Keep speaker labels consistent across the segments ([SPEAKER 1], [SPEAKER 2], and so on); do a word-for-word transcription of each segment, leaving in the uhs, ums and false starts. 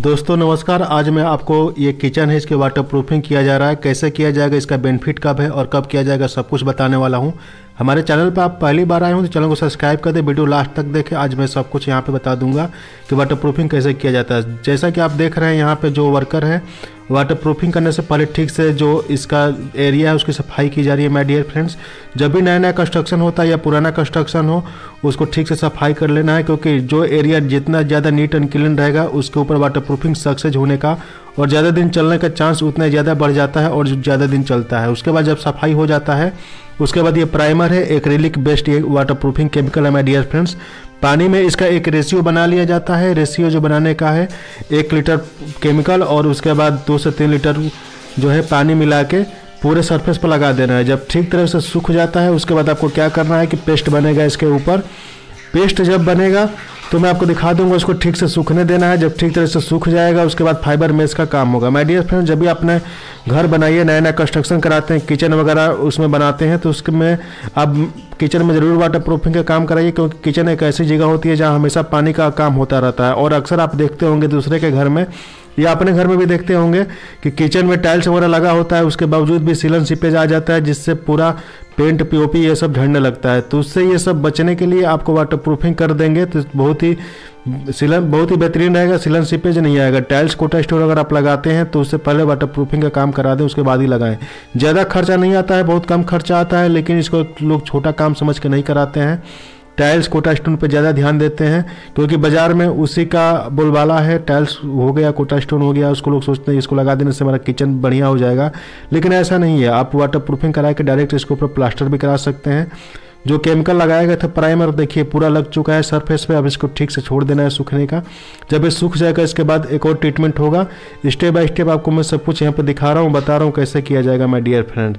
[SPEAKER 1] दोस्तों नमस्कार। आज मैं आपको ये किचन है, इसके वाटर प्रूफिंग किया जा रहा है। कैसे किया जाएगा, इसका बेनिफिट कब है और कब किया जाएगा, सब कुछ बताने वाला हूँ। हमारे चैनल पर आप पहली बार आए हो तो चैनल को सब्सक्राइब कर दे, वीडियो लास्ट तक देखें। आज मैं सब कुछ यहाँ पे बता दूंगा कि वाटर प्रूफिंग कैसे किया जाता है। जैसा कि आप देख रहे हैं यहाँ पे जो वर्कर है, वाटर प्रूफिंग करने से पहले ठीक से जो इसका एरिया है उसकी सफाई की जा रही है। माय डियर फ्रेंड्स, जब भी नया नया कंस्ट्रक्शन होता है या पुराना कंस्ट्रक्शन हो, उसको ठीक से सफाई कर लेना है, क्योंकि जो एरिया जितना ज़्यादा नीट एंड क्लीन रहेगा उसके ऊपर वाटर प्रूफिंग सक्सेस होने का और ज़्यादा दिन चलने का चांस उतना ज़्यादा बढ़ जाता है और ज़्यादा दिन चलता है। उसके बाद जब सफाई हो जाता है उसके बाद ये प्राइमर है, एक्रेलिक बेस्ड ये वाटर प्रूफिंग केमिकल है। माय डियर फ्रेंड्स, पानी में इसका एक रेशियो बना लिया जाता है। रेशियो जो बनाने का है, एक लीटर केमिकल और उसके बाद दो से तीन लीटर जो है पानी मिला के पूरे सरफेस पर लगा देना है। जब ठीक तरह से सूख जाता है उसके बाद आपको क्या करना है कि पेस्ट बनेगा इसके ऊपर। पेस्ट जब बनेगा तो मैं आपको दिखा दूंगा, उसको ठीक से सूखने देना है। जब ठीक तरह से सूख जाएगा उसके बाद फाइबर मेश का काम होगा। माय डियर फ्रेंड, जब भी अपने घर बनाइए, नया नया कंस्ट्रक्शन कराते हैं, किचन वगैरह उसमें बनाते हैं, तो उसमें आप किचन में ज़रूर वाटर प्रूफिंग का काम कराइए, क्योंकि किचन एक ऐसी जगह होती है जहाँ हमेशा पानी का काम होता रहता है। और अक्सर आप देखते होंगे दूसरे के घर में या अपने घर में भी देखते होंगे कि किचन में टाइल्स वगैरह लगा होता है, उसके बावजूद भी सीलन सीपेज आ जाता है, जिससे पूरा पेंट पीओपी ये सब झड़ने लगता है। तो उससे ये सब बचने के लिए आपको वाटर प्रूफिंग कर देंगे तो बहुत ही सीलन बहुत ही बेहतरीन रहेगा। सीलन सीपेज नहीं आएगा। टाइल्स कोटा स्टोर अगर आप लगाते हैं तो उससे पहले वाटर प्रूफिंग का काम करा दें, उसके बाद ही लगाएं। ज़्यादा खर्चा नहीं आता है, बहुत कम खर्चा आता है, लेकिन इसको लोग छोटा काम समझ के नहीं कराते हैं। टाइल्स कोटा स्टोन पे ज़्यादा ध्यान देते हैं, क्योंकि बाज़ार में उसी का बोलबाला है। टाइल्स हो गया, कोटा स्टोन हो गया, उसको लोग सोचते हैं इसको लगा देने से हमारा किचन बढ़िया हो जाएगा, लेकिन ऐसा नहीं है। आप वाटर प्रूफिंग करा के डायरेक्ट इसके ऊपर प्लास्टर भी करा सकते हैं। जो केमिकल लगाया गया था प्राइमर, देखिए पूरा लग चुका है सरफेस पे। अब इसको ठीक से छोड़ देना है सूखने का। जब ये सूख जाएगा इसके बाद एक और ट्रीटमेंट होगा। स्टेप बाय स्टेप आपको मैं सब कुछ यहाँ पे दिखा रहा हूँ, बता रहा हूँ कैसे किया जाएगा। माय डियर फ्रेंड,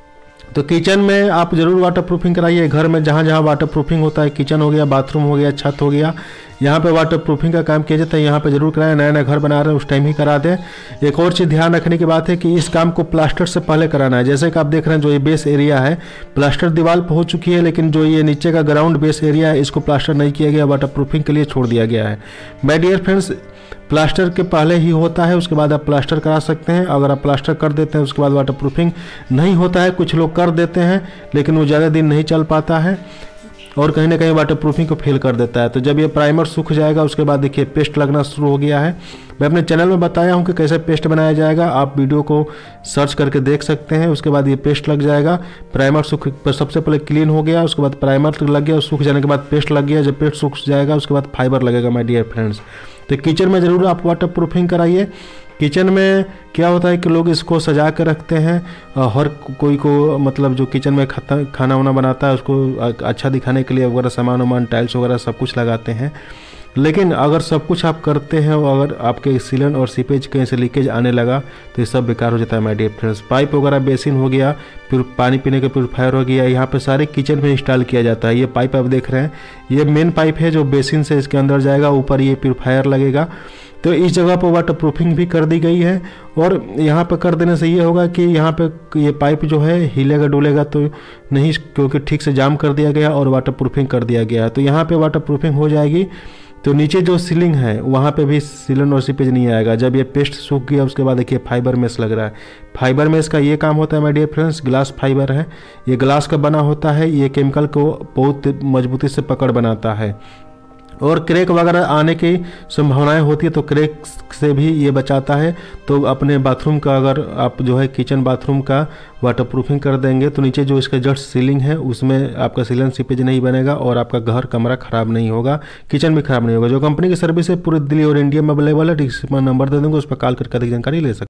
[SPEAKER 1] तो किचन में आप ज़रूर वाटर प्रूफिंग कराइए। घर में जहाँ जहाँ वाटर प्रूफिंग होता है, किचन हो गया, बाथरूम हो गया, छत हो गया, यहाँ पे वाटर प्रूफिंग का काम किया जाता है। यहाँ पे जरूर कराएं। नया नया घर बना रहे हैं उस टाइम ही करा दें। एक और चीज़ ध्यान रखने की बात है कि इस काम को प्लास्टर से पहले कराना है। जैसे कि आप देख रहे हैं जो ये बेस एरिया है, प्लास्टर दीवार पर हो चुकी है, लेकिन जो ये नीचे का ग्राउंड बेस एरिया है इसको प्लास्टर नहीं किया गया, वाटर प्रूफिंग के लिए छोड़ दिया गया है। माय डियर फ्रेंड्स, प्लास्टर के पहले ही होता है, उसके बाद आप प्लास्टर करा सकते हैं। अगर आप प्लास्टर कर देते हैं उसके बाद वाटर प्रूफिंग नहीं होता है। कुछ लोग कर देते हैं लेकिन वो ज़्यादा दिन नहीं चल पाता है और कहीं ना कहीं वाटर प्रूफिंग को फेल कर देता है। तो जब ये प्राइमर सूख जाएगा उसके बाद देखिए पेस्ट लगना शुरू हो गया है। मैं अपने चैनल में बताया हूँ कि कैसे पेस्ट बनाया जाएगा, आप वीडियो को सर्च करके देख सकते हैं। उसके बाद ये पेस्ट लग जाएगा। प्राइमर सूख सबसे पहले क्लीन हो गया, उसके बाद प्राइमर लग गया, सूख जाने के बाद पेस्ट लग गया। जब पेस्ट सूख जाएगा उसके बाद फाइबर लगेगा। माय डियर फ्रेंड्स, तो किचन में ज़रूर आप वाटर प्रूफिंग कराइए। किचन में क्या होता है कि लोग इसको सजा कर रखते हैं। हर कोई को मतलब जो किचन में खाता खाना वाना बनाता है उसको अच्छा दिखाने के लिए वगैरह सामान वामान टाइल्स वगैरह सब कुछ लगाते हैं। लेकिन अगर सब कुछ आप करते हैं और अगर आपके सीलन और सीपेज कहीं से लीकेज आने लगा तो ये सब बेकार हो जाता है। माय डियर फ्रेंड्स, पाइप वगैरह बेसिन हो गया, फिर पानी पीने का प्यूरीफायर हो गया, यहाँ पे सारे किचन में इंस्टॉल किया जाता है। ये पाइप आप देख रहे हैं, ये मेन पाइप है जो बेसिन से इसके अंदर जाएगा, ऊपर ये प्यूरीफायर लगेगा। तो इस जगह पर वाटर प्रूफिंग भी कर दी गई है। और यहाँ पर कर देने से ये होगा कि यहाँ पे ये पाइप जो है हिलेगा डुलेगा तो नहीं, क्योंकि ठीक से जाम कर दिया गया और वाटर प्रूफिंग कर दिया गया। तो यहाँ पे वाटर प्रूफिंग हो जाएगी। तो नीचे जो सीलिंग है वहाँ पे भी सीलन और सीपेज नहीं आएगा। जब ये पेस्ट सूख गया उसके बाद देखिए फाइबर मेश लग रहा है। फाइबर मेश का ये काम होता है my dear friends, glass fibre है, ये ग्लास का बना होता है। ये केमिकल को बहुत मजबूती से पकड़ बनाता है और क्रैक वगैरह आने की संभावनाएं होती है, तो क्रैक से भी ये बचाता है। तो अपने बाथरूम का अगर आप जो है किचन बाथरूम का वाटर प्रूफिंग कर देंगे तो नीचे जो इसका जस्ट सीलिंग है उसमें आपका सीलन सीपेज नहीं बनेगा और आपका घर कमरा खराब नहीं होगा, किचन भी खराब नहीं होगा। जो कंपनी की सर्विस है पूरे दिल्ली और इंडिया में अवेलेबल है। डिस्क्रिप्शन नंबर दे दूँगा, उस पर कॉल करके अधिक जानकारी ले सकते हैं।